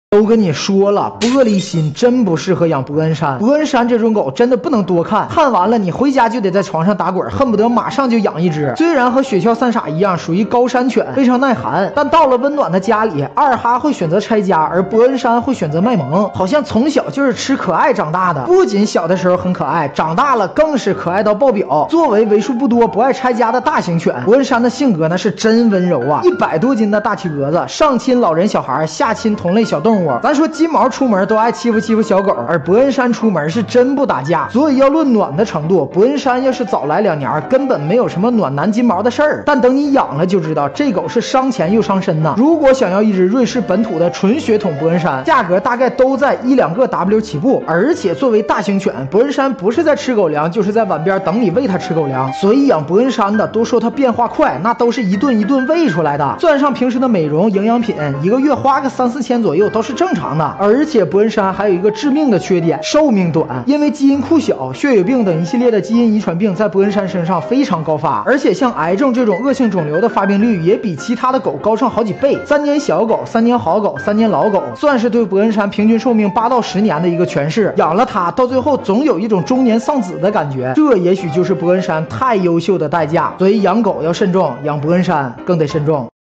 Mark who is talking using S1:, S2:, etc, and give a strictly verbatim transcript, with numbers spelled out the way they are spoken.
S1: 都跟你说了，玻璃心真不适合养伯恩山。伯恩山这种狗真的不能多看，看完了你回家就得在床上打滚，恨不得马上就养一只。虽然和雪橇三傻一样属于高山犬，非常耐寒，但到了温暖的家里，二哈会选择拆家，而伯恩山会选择卖萌。好像从小就是吃可爱长大的，不仅小的时候很可爱，长大了更是可爱到爆表。作为为数不多不爱拆家的大型犬，伯恩山的性格呢是真温柔啊，一百多斤的大体格子，上亲老人小孩，下亲同类小动物。咱说金毛出门都爱欺负欺负小狗，而伯恩山出门是真不打架。所以要论暖的程度，伯恩山要是早来两年，根本没有什么暖男金毛的事儿。但等你养了就知道，这狗是伤钱又伤身呐。如果想要一只瑞士本土的纯血统伯恩山，价格大概都在一两个 W 起步。而且作为大型犬，伯恩山不是在吃狗粮，就是在碗边等你喂它吃狗粮。所以养伯恩山的都说它变化快，那都是一顿一顿喂出来的。算上平时的美容营养品，一个月花个三四千左右都是正常的。而且伯恩山还有一个致命的缺点，寿命短，因为基因库小，血友病等一系列的基因遗传病在伯恩山身上非常高发，而且像癌症这种恶性肿瘤的发病率也比其他的狗高上好几倍。三年小狗，三年好狗，三年老狗，算是对伯恩山平均寿命八到十年的一个诠释。养了它，到最后总有一种中年丧子的感觉，这也许就是伯恩山太优秀的代价。所以养狗要慎重，养伯恩山更得慎重。